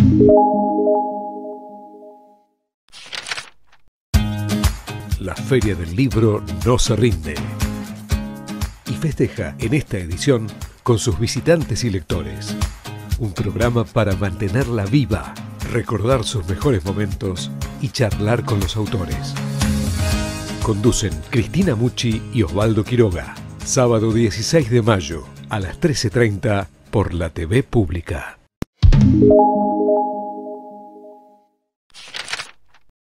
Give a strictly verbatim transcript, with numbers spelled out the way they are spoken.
La Feria del Libro no se rinde y festeja en esta edición con sus visitantes y lectores. Un programa para mantenerla viva, recordar sus mejores momentos y charlar con los autores. Conducen Cristina Mucci y Osvaldo Quiroga. Sábado dieciséis de mayo a las trece treinta por la T V Pública.